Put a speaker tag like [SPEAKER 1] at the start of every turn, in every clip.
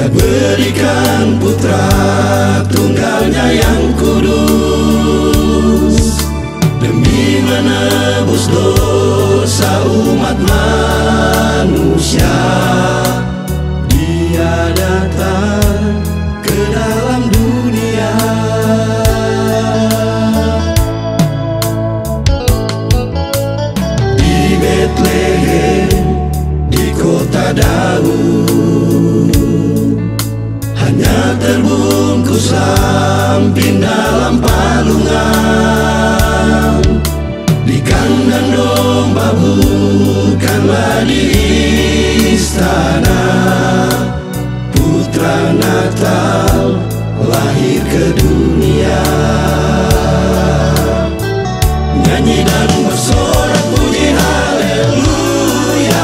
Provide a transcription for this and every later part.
[SPEAKER 1] berikan putra tunggalnya yang kudus demi menebus dosa umat manusia. Dia datang ke dalam dunia. Di Betlehem, di kota Daud, hanya terbungkus lampin dalam palungan. Di kandang domba bukanlah di istana, Putra Natal lahir ke dunia. Nyanyi dan bersorak puji haleluya,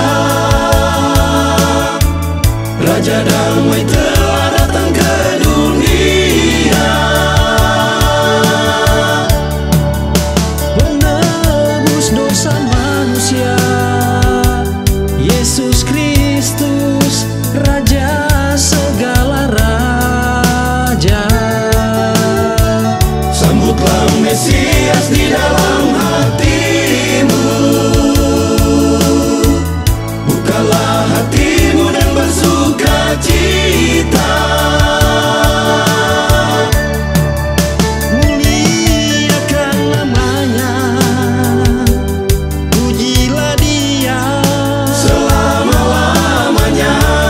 [SPEAKER 1] Raja damai telah datang ke dunia.
[SPEAKER 2] Penebus dosa manusia, Yesus Kristus, Raja segala raja.
[SPEAKER 1] Sambutlah Mesias di dalam hatimu, bukalah hatimu dan bersuka cita.
[SPEAKER 2] Muliakan namanya, pujilah Dia
[SPEAKER 1] Selama-lamanya.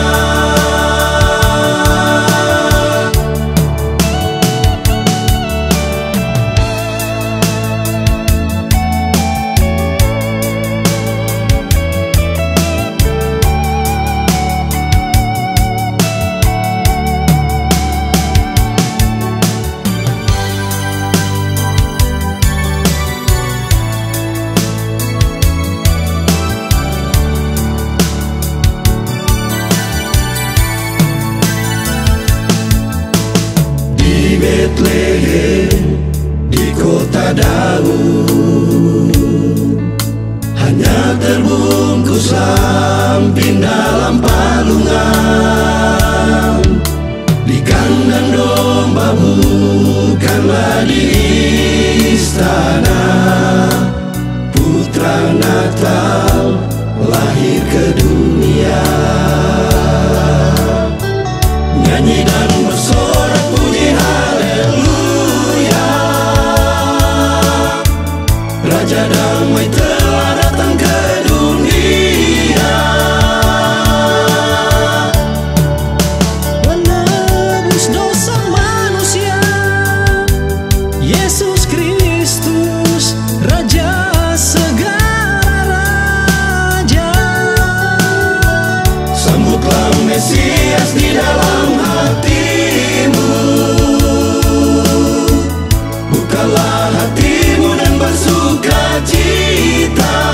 [SPEAKER 1] Di Betlehem, di kota Daud, hanya terbungkus lampin dalam palungan. Di kandang domba bukanlah di istana, Putra Natal lahir ke dunia. Nyanyi dan bersorak puji haleluya, Raja damai telah datang ke dunia.
[SPEAKER 2] penebus dosa manusia, Yesus Kristus, Raja segala raja.
[SPEAKER 1] Sambutlah Mesias di dalam hatimu, bukalah hatimu dan bersuka cita.